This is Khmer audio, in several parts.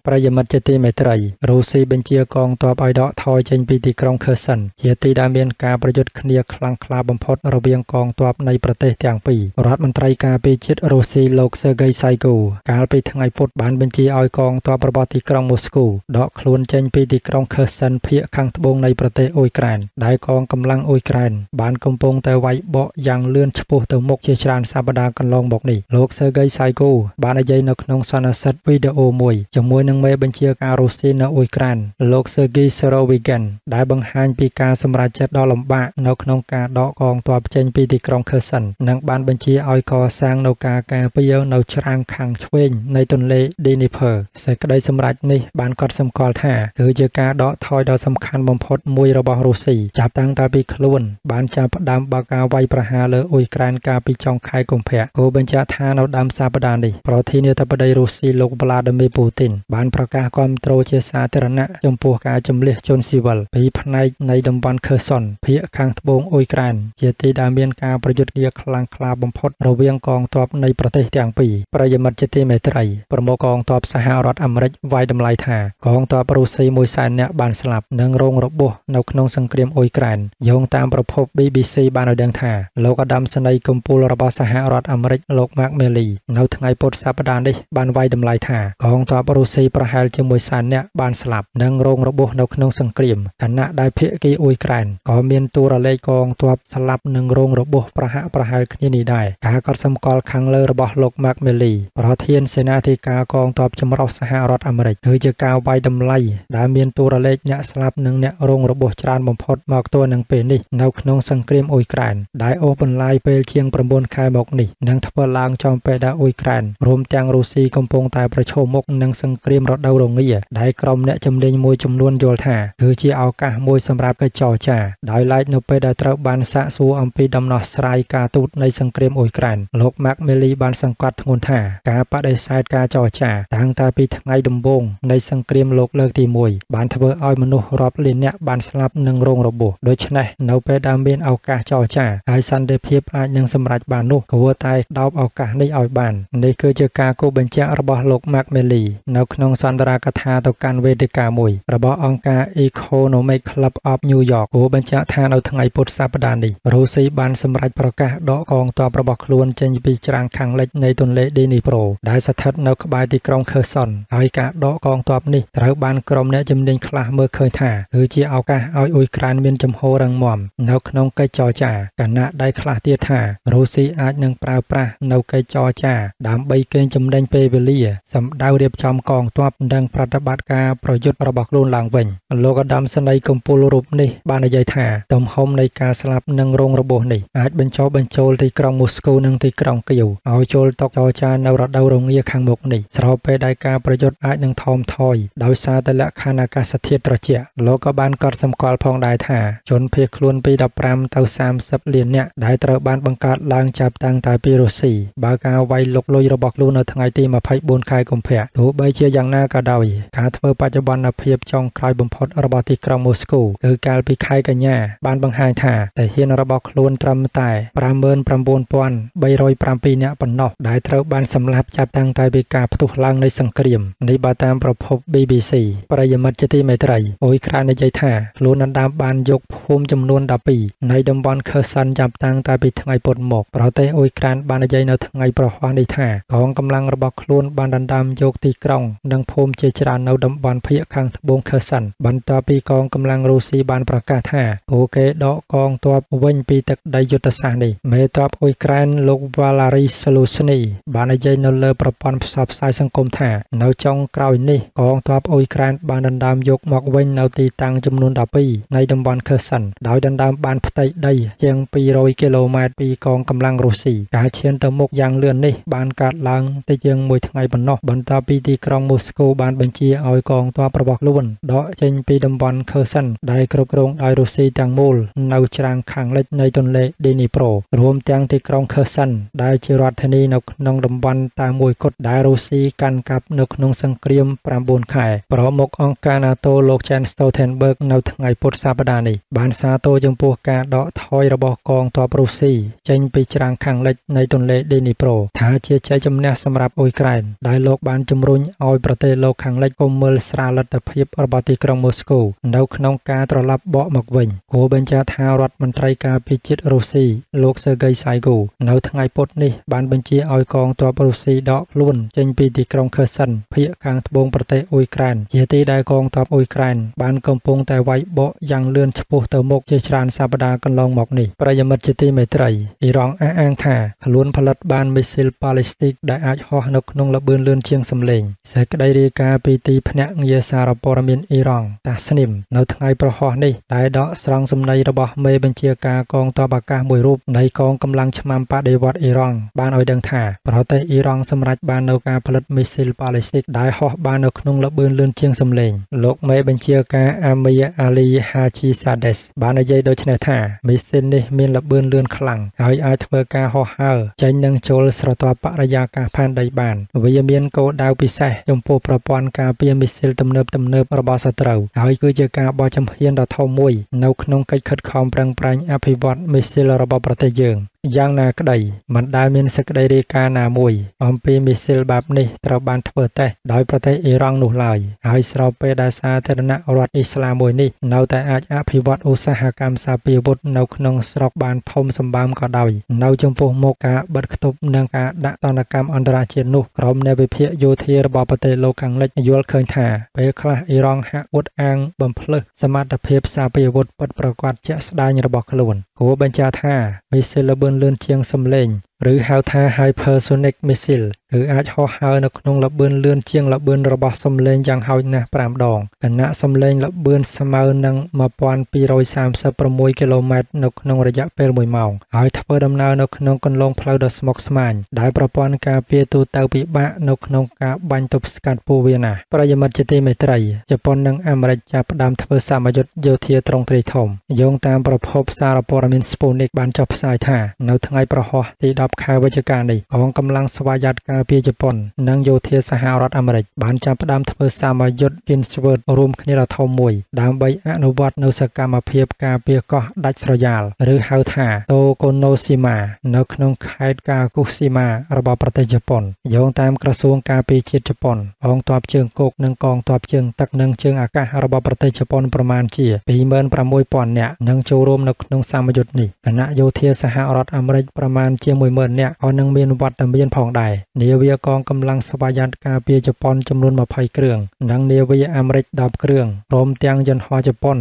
ប្រយមិត្តជាទីមេត្រីរុស្ស៊ីបញ្ជាកងទ័ពឲ្យដកថយចេញពីទីក្រុងខឺសិនជាទីដែលមានការប្រយុទ្ធគ្នាខ្លាំងក្លាបំផុតរវាងកងទ័ពនៃប្រទេសទាំងពីររដ្ឋមន្ត្រីការពារជាតិរុស្ស៊ីលោក Sergei Shoigu កាលពីថ្ងៃពុធបានបញ្ជាឲ្យកងទ័ពរបស់ទីក្រុងមូស្គូដកខ្លួនចេញពីទីក្រុងខឺសិនភាគខាងត្បូងនៃប្រទេសអ៊ុយក្រែនដែលកងកម្លាំងអ៊ុយក្រែនបានកំពុងតែវាយបកយ៉ាងលឿនឆ្ពោះទៅមុខជាច្រើនសប្តាហ៍កន្លងមកនេះលោក Sergei Shoigu បាននិយាយនៅក្នុងសន្និសីទវីដេអូមួយជាមួយនឹងមេបញ្ជាការរុស្ស៊ីនៅអ៊ុយក្រែនលោក Sergei Surovikin ដែលបង្ហាញពីការសម្រេចចិត្តដ៏លំបាកនៅក្នុងការដកកងទ័ពចេញពីទីក្រុងខឺសិននិងបានបញ្ជាឲ្យកសាងនូវការការពារនៅច្រាំងខាងឆ្វេងនៃទន្លេ Dnieper សេចក្តីសម្រេចនេះបានកត់សម្គាល់ថាគឺជាការដកថយដ៏សំខាន់បំផុតមួយរបស់រុស្ស៊ីចាប់តាំងតែពីខ្លួនបានចាប់ផ្ដើមបើកការវាយប្រហារលើអ៊ុយក្រែនកាលពីចុងខែកុម្ភៈគូបញ្ជាក់ថានៅដើមសប្តាហ៍នេះប្រធានាធិបតីរុស្ស៊ីលោក Vladimir Putin បានប្រកាសគាំទ្រជាសាធារណៈចំពោះការជម្លៀសជនស៊ីវិលពីផ្នែកនៃតំបន់ខឺសុនភាគខាងត្បូងអ៊ុយក្រែនជាទីដែលមានការប្រយុទ្ធគ្នាខ្លាំងក្លាបំផុតរវាងកងទ័ពនៃប្រទេសទាំងពីរប្រិយមិត្តជាទីមេត្រីប្រមុខកងទ័ពសហរដ្ឋអាមេរិកវាយតម្លៃថាកងទ័ពរុស្ស៊ី100,000នាក់បានស្លាប់និងរងរបួសនៅក្នុងសង្គ្រាមអ៊ុយក្រែនយោងតាមប្រភព BBC បានឲ្យដឹងថាលោកឧត្តមសេនីយ៍កំពូលរបស់សហរដ្ឋអាមេរិកលោក Mark Milley នៅថ្ងៃពុធសប្តាហ៍នេះបានវាយតម្លៃថាកងទ័ពរុស្ស៊ីប្រហែលជា100,000នាក់បានស្លាប់និងរងរបួសនៅក្នុងសង្គ្រាមខណៈដែលភាគីអ៊ុយក្រែនក៏មានតួរលេខកងទ័ពស្លាប់និងរងរបួសប្រហាក់ប្រហែលគ្នានេះដែរការកត់សម្គាល់ខាងលើរបស់លោក Mark Milley ប្រធានសេនាធិការកងទ័ពចម្រុះសហរដ្ឋអាមេរិកគឺជាការវាយតម្លៃដែលមានតួរលេខអ្នកស្លាប់និងអ្នករងរបួសច្រើនបំផុតមកទល់នឹងពេលនេះនៅក្នុងសង្គ្រាមអ៊ុយក្រែនដែលអូសបន្លាយពេលជាង9ខែមកនេះនឹងធ្វើឡើងចំពេលដែលអ៊ុយក្រែនរួមទាំងរុស្ស៊ីកំពុងតែប្រឈមមុខនឹងសង្គ្រាមរដូវរងាដែលក្រុមអ្នកជំនាញមួយចំនួនយល់ថាគឺជាឱកាសមួយសម្រាប់កិច្ចចរចាដោយឡែកនៅពេលដែលត្រូវបានសាកសួរអំពីដំណោះស្រាយការទូតនៃសង្គ្រាមអ៊ុយក្រែនលោក Mark Milley បានសង្កត់ធ្ងន់ថាការបដិសេធការចរចាតាំងតែពីថ្ងៃដំបូងនៃសង្គ្រាមលោកលើកទី1បានធ្វើឲ្យមនុស្សរាប់លាននាក់បានស្លាប់និងរងរបួសដូច្នេះនៅពេលដែលមានឱកាសចរចាហើយសន្តិភាពអាចនឹងសម្រេចបាននោះគួរតែដោបឱកាសនេះឲ្យបាននេះគឺជាការគូបញ្ជាក់របស់លោក Mark Milley នៅក្នុងសន្ទរកថាទៅកាន់វេទិកាមួយរបស់អង្គការ Economic Club of New York គូបញ្ជាក់ថានៅថ្ងៃពុធសប្តាហ៍នេះរុស្ស៊ីបានសម្រេចប្រកាសដកកងទ័ពរបស់ខ្លួនចេញពីច្រាំងខាងលិចនៃទន្លេ Dnieper ដែលស្ថិតនៅក្បែរទីក្រុងខឺសុនហើយការដកកងទ័ពនេះត្រូវបានក្រុមអ្នកជំនាញខ្លះមើលឃើញថាគឺជាឱកាសឲ្យអ៊ុយក្រែនមានជំហររឹងមាំនៅក្នុងកិច្ចចរចាខណៈដែលខ្លះទៀតថារុស្ស៊ីអាចនឹងប្រើប្រាស់នៅកិច្ចចរចាដើម្បីកេងចំណេញពេលវេលាសម្ដៅរៀបចំកងទ័ពនិងប្រតិបត្តិការប្រយុទ្ធរបស់ខ្លួនឡើងវិញលោកឧត្តមសេនីយ៍កំពូលរូបនេះបាននិយាយថាទំហំនៃការស្លាប់និងរងរបួសនេះអាចបញ្ចូលទីក្រុងមូស្គូនិងទីក្រុងគីវឲ្យចូលតុចរចានៅរដូវរងាខាងមុខនេះស្របពេលដែលការប្រយុទ្ធអាចនឹងថមថយដោយសារតែលក្ខខណ្ឌអាកាសធាតុត្រជាក់លោកក៏បានកត់សម្គាល់ផងដែរថាជនភៀសខ្លួនពី15ទៅ30លាននាក់ដែលត្រូវបានបង្កើតឡើងចាប់តាំងតែពីរុស្ស៊ីបើការវាយលុកលុយរបស់ខ្លួននៅថ្ងៃទី24ខែកុម្ភៈទោះបីជាយ៉ាងណាក៏ដោយការធ្វើបច្ចុប្បន្នភាពចុងក្រោយបំផុតរបស់ទីក្រុងមូស្គូគឺកាលពីខែកញ្ញាបានបង្ហាញថាទាហានរបស់ខ្លួនត្រឹមតែ 59,307 នាក់ប៉ុណ្ណោះដែលត្រូវបានសម្លាប់ចាប់តាំងតែពីការផ្ទុះឡើងនៃសង្គ្រាមនេះបើតាមប្រភព BBC ប្រិយមិត្តជាទីមេត្រីអ៊ុយក្រែននិយាយថាខ្លួនដណ្ដើមបានយកភូមិចំនួន12នៃតំបន់ខឺសិនចាប់តាំងតែពីថ្ងៃពុធមកប្រទេសអ៊ុយក្រែនបាននិយាយនៅថ្ងៃប្រហ័សនេះថាកងកម្លាំងរបស់ខ្លួនបានដណ្ដើមយកទីក្រុងនិងភូមិជាច្រើននៅតំបន់ភាគខាងត្បូងខឺសិនបន្ទាប់ពីកងកម្លាំងរុស្ស៊ីបានប្រកាសថាពួកគេដកកងទ័ពវិញពីទឹកដីយុទ្ធសាស្ត្រនេះមេទ័ពអ៊ុយក្រែនលោក Valery Zaluzhny បាននិយាយនៅលើប្រព័ន្ធផ្សព្វផ្សាយសង្គមថានៅចុងក្រោយនេះកងទ័ពអ៊ុយក្រែនបានដណ្ដើមយកមកវិញនៅទីតាំងចំនួន12នៃតំបន់ខឺសិនដោយដណ្ដើមបានផ្ទៃដីជាង200គីឡូម៉ែត្រពីកងកម្លាំងរុស្ស៊ីការឈានទៅមុខយ៉ាងលឿននេះបានកើតឡើងតិចជាងមួយថ្ងៃប៉ុណ្ណោះបន្ទាប់ពីទីក្រុងមូស្គូបានបញ្ជាឲ្យកងទ័ពរបស់ខ្លួនដកចេញពីតំបន់ខឺសិនដែលគ្រប់គ្រងដោយរុស្ស៊ីទាំងមូលនៅច្រាំងខាងលិចនៃទន្លេ Dnieper រួមទាំងទីក្រុងខឺសិនដែលជារដ្ឋធានីនៅក្នុងតំបន់តែមួយគត់ដែលរុស្ស៊ីកាន់កាប់នៅក្នុងសង្គ្រាម9ខែប្រមុខអង្គការ NATO លោក Jens Stoltenberg នៅថ្ងៃពុធសប្តាហ៍នេះបានសាទរចំពោះការដកថយរបស់កងទ័ពរុស្ស៊ីចេញពីច្រាំងខាងលិចនៃទន្លេ Dnieper ថាជាជ័យជំនះសម្រាប់អ៊ុយក្រែនដែលលោកបានជំរុញឲ្យប្រប្រទេសលោកខាងលិចក៏មើលស្រាលលទ្ធភាពរបស់ទីក្រុងម៉ូស្គូនៅក្នុងការត្រឡប់បកមកវិញគួរបញ្ជាក់ថារដ្ឋមន្ត្រីការពារជាតិរុស្ស៊ីលោកសេហ្គីសៃហ្គូនៅថ្ងៃពុធនេះបានបញ្ជាឲ្យកងទ័ពរុស្ស៊ីដកខ្លួនចេញពីទីក្រុងខឺសិនភាគខាងត្បូងប្រទេសអ៊ុយក្រែនជាទីដែលកងទ័ពអ៊ុយក្រែនបានកំពុងតែវាយបកយ៉ាងលឿនឆ្ពោះទៅមុខជាច្រើនសប្តាហ៍កន្លងមកនេះប្រិយមិត្តជាទីមេត្រីអ៊ីរ៉ង់អះអាងថាខ្លួនផលិតបានមីស៊ីលប៉ាឡេស្ទិកដែលអាចហោះនៅក្នុងល្បឿនលឿនជាងសំឡេងសេចក្តីរាយការណ៍ពីទីភ្នាក់ងារសារព័ត៌មានអ៊ីរ៉ង់តាស្នីមនៅថ្ងៃប្រហោះនេះដែលដកស្រង់សម្ដីរបស់មេបញ្ជាការកងទ័ពអាកាសមួយរូបនៃកងកម្លាំងឆ្មាំបដិវត្តអ៊ីរ៉ង់បានឲ្យដឹងថាប្រទេសអ៊ីរ៉ង់សម្រេចបាននូវការផលិតមីស៊ីលប៉ាឡេស្ទិកដែលហោះបាននៅក្នុងល្បឿនលឿនជាងសំឡេងលោកមេបញ្ជាការអាមីអាលីហាជីសាដេសបាននិយាយដូចនេះថាមីស៊ីលនេះមានល្បឿនលឿនខ្លាំងហើយអាចធ្វើការហោះហើរចេញនិងចូលស្រទាប់បរិយាកាសផែនដីបានវាមានគោលដៅពិសេសចំពោះប្រព័ន្ធការពារមីស៊ីលទំនើបរបស់សត្រូវហើយគឺជាការបោះជំហានដ៏ធំមួយនៅក្នុងកិច្ចខិតខំប្រឹងប្រែងអភិវឌ្ឍមីស៊ីលរបស់ប្រទេសយើងយ៉ាងណាក្តីមិនដែលមានសេចក្តីរាយការណ៍ណាមួយអំពីមីស៊ីលបែបនេះត្រូវបានធ្វើតេស្តដោយប្រទេសអ៊ីរ៉ង់នោះឡើយហើយស្របពេលដែលសាធារណរដ្ឋអ៊ីស្លាមមួយនេះនៅតែអាចអភិវឌ្ឍឧស្សាហកម្មសារពារអាវុធនៅក្នុងស្រុកបានធំសម្បើមក៏ដោយនៅចំពោះមុខការបិទគប់និងការដាក់ទណ្ឌកម្មអន្តរជាតិនោះក្រុមអ្នកវិភាគយោធារបស់ប្រទេសលោកខាងលិចយល់ឃើញថាពេលខ្លះអ៊ីរ៉ង់ហាក់អួតអាងបំភ្លឺសមត្ថភាពសារពារអាវុធពិតប្រាកដជាក់ស្ដែងរបស់ខ្លួនគួរបញ្ជាក់ថាមីស៊ីលល្បឿនលឿនជាងសំឡេងឬហៅថា hypersonic missile គឺអាចហោះហើរនៅក្នុងល្បឿនលឿនជាងល្បឿនរបស់សំឡេងយ៉ាងហោចណាស់5ដងខណៈសំឡេងល្បឿនស្មើនឹង1236គីឡូម៉ែត្រនៅក្នុងរយៈពេល1ម៉ោងហើយធ្វើដំណើរនៅក្នុងគន្លងផ្លូវដ៏ស្មុគស្មាញដែលប្រព័ន្ធការពារទូទៅពិបាកនៅក្នុងការបាញ់ទប់ស្កាត់ពោះវាណាប្រិយមិត្តជាទីមេត្រីជប៉ុននិងអាមេរិកចាប់ផ្ដើមធ្វើសមយុទ្ធយោធាទ្រង់ទ្រាយធំយោងតាមប្រភពសារព័ត៌មាន Sputnik បានចុះផ្សាយថានៅថ្ងៃប្រហោះទី10ខែវិច្ឆិកានេះកងកម្លាំងស្វយ័តការពារជប៉ុននិងយោធាសហរដ្ឋអាមេរិកបានចាប់ផ្ដើមធ្វើសមយុទ្ធ Kinsword រួមគ្នាដ៏ធំមួយដើម្បីអនុវត្តនូវសកម្មភាពការពារកោះដាច់ស្រយាលឬហៅថា Tokunoshima នៅក្នុងខេត្តកាគុស៊ីម៉ារបស់ប្រទេសជប៉ុនយោងតាមក្រសួងការពារជាតិជប៉ុនកងទ័ពជើងគោកនិងកងទ័ពជើងទឹកនិងជើងអាកាសរបស់ប្រទេសជប៉ុនប្រមាណជា 26,000 នាក់នឹងចូលរួមនៅក្នុងសមយុទ្ធនេះគណៈយោធាសហរដ្ឋអាមេរិកប្រមាណជា 10,000 នាក់ក៏នឹងមានវត្តមានផងដែរនាវាកងកម្លាំងស្វយ័តការពារជប៉ុនចំនួន20គ្រឿងនិងនាវាអាមេរិក10គ្រឿងព្រមទាំងយន្តហោះជប៉ុន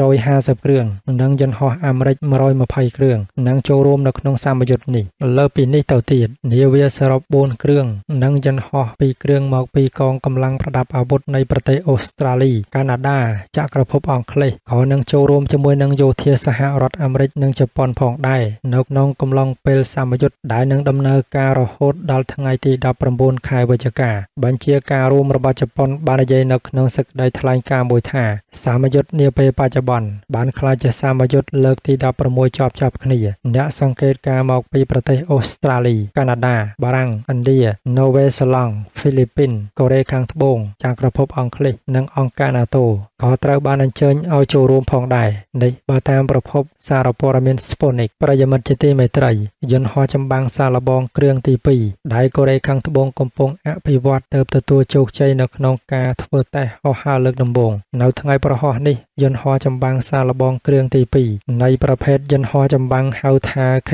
250គ្រឿងនិងយន្តហោះអាមេរិក120គ្រឿងនឹងចូលរួមនៅក្នុងសមយុទ្ធនេះលើពីនេះទៅទៀតនាវាសរុប4គ្រឿងនិងយន្តហោះ2គ្រឿងមកពីកងកម្លាំងប្រដាប់អាវុធនៃប្រទេសអូស្ត្រាលីកាណាដាចក្រភពអង់គ្លេសក៏នឹងចូលរួមជាមួយនឹងយោធាសហរដ្ឋអាមេរិកនិងជប៉ុនផងដែរនៅក្នុងកំឡុងពេលសមយុទ្ធដែលនឹងដំណើរការរហូតដល់ថ្ងៃទី19ខែវិច្ឆិកាបញ្ជាការរួមរបស់ជប៉ុនបាននិយាយនៅក្នុងសេចក្តីថ្លែងការណ៍មួយថាសមយុទ្ធនាពេលបច្ចុប្បន្នបានក្លាយជាសមយុទ្ធលើកទី16ជាប់គ្នាអ្នកសង្កេតការណ៍មកពីប្រទេសអូស្ត្រាលីកាណាដាបារាំងឥណ្ឌាណូវែលសេឡង់ហ្វីលីពីនកូរ៉េខាងត្បូងចក្រភពអង់គ្លេសនិងអង្គការ NATO ក៏ត្រូវបានអញ្ជើញឲ្យចូលរួមផងដែរនេះបើតាមប្រភពសារព័ត៌មាន Sputnik ប្រិយមិត្តជាទីមេត្រីយន្តហោះចម្បាំងសាកល្បងគ្រឿងទី2ដែលកូរ៉េខាងត្បូងកំពុងអភិវឌ្ឍទើបទទួលជោគជ័យនៅក្នុងការធ្វើតេស្តហោះហើរលើកដំបូងនៅថ្ងៃប្រហោះនេះយន្តហោះចម្បាំងសាកល្បងគ្រឿងទី2នៃប្រភេទយន្តហោះចម្បាំងហៅថា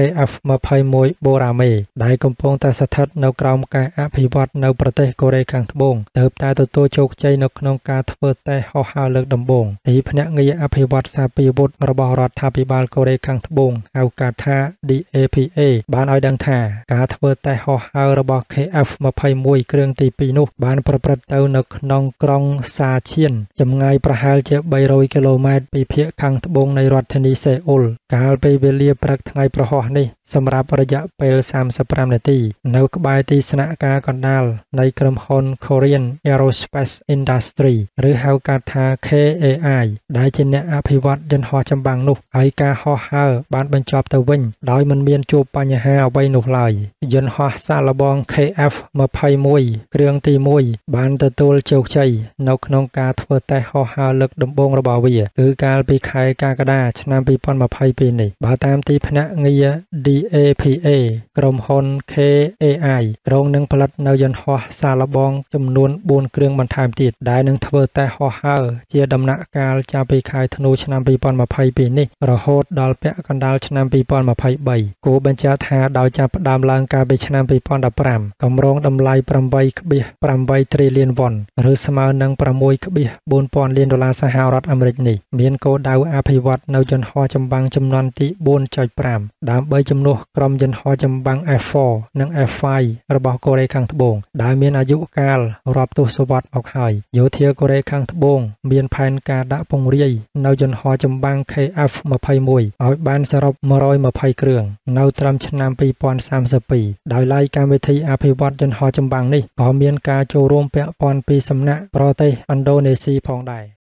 KF-21 Borame ដែលកំពុងតែស្ថិតនៅក្រោមការអភិវឌ្ឍនៅប្រទេសកូរ៉េខាងត្បូងទើបតែទទួលជោគជ័យនៅក្នុងការធ្វើតេស្តហោះហើរលើកដំបូងទីភ្នាក់ងារអភិវឌ្ឍសារពារអាវុធរបស់រដ្ឋាភិបាលកូរ៉េខាងត្បូងហៅកាត់ថា DAPA បានឲ្យដឹងថាការធ្វើតេស្តហោះហើររបស់ KF-21 គ្រឿងទី2នោះបានប្រព្រឹត្តទៅនៅក្នុងក្រុងសាឈៀនចម្ងាយប្រហែលជា300គីឡូម៉ែត្រពីភាគខាងត្បូងនៃរដ្ឋធានីសេអ៊ុលកាលពីវេលាព្រឹកថ្ងៃប្រហោះនេះសម្រាប់រយៈពេល35នាទីនៅក្បែរទីស្នាក់ការកណ្ដាលនៃក្រុមហ៊ុន Korean Aerospace Industry ឬហៅកាត់ថា KAI ដែលជាអ្នកអភិវឌ្ឍយន្តហោះចម្បាំងនោះហើយការហោះហើរបានបញ្ចប់ទៅវិញដោយមិនមានជួបបញ្ហាអ្អ្វីនោះឡើយយន្តហោះសាកល្បង KF-21 គ្រឿងទី1បានទទួលជោគជ័យនៅក្នុងការធ្វើតេស្តហោះហើរលើកដំបូងរបស់វាគឺកាលពីខែកក្កដាឆ្នាំ2022នេះបើតាមទីភ្នាក់ងារ DAPA ក្រុមហ៊ុន KAI ក្រុងនឹងផលិតនៅយន្តហោះសាកល្បងចំនួន4គ្រឿងបន្ថែមទៀតដែលនឹងធ្វើតេស្តហោះហើរជាដំណាក់កាលចាប់ពីខែធ្នូឆ្នាំ2022នេះរហូតដល់ពាក់កណ្ដាលឆ្នាំ2023គួរបញ្ជាក់ថាដោយចាប់ផ្ដើមឡើងកាលពីឆ្នាំ2015កម្រងតម្លៃ 8.8 trillion won ឬស្មើនឹង 6.4 លានដុល្លារសហរដ្ឋអាមេរិកនេះមានគោលដៅអភិវឌ្ឍនៅយន្តហោះចម្បាំងចំនួនទី 4.5 ដើម្បីជំនួសក្រុមយន្តហោះចម្បាំង F4 និង F5 របស់កូរ៉េខាងត្បូងដែលមានអាយុកាលរាប់ទសវត្សរ៍មកហើយយោធាកូរ៉េខាងត្បូងមានផែនការដាក់ពង្រាយនៅយន្តហោះចម្បាំង KF-21 ឲ្យបានសរុប120គ្រឿងនៅត្រឹមឆ្នាំ2032ដោយឡែកកម្មវិធីអភិវឌ្ឍយន្តហោះចម្បាំងនេះក៏មានការចូលរួមពាក់ព័ន្ធពីសំណាក់ប្រទេសឥណ្ឌូនេស៊ីផងដែរ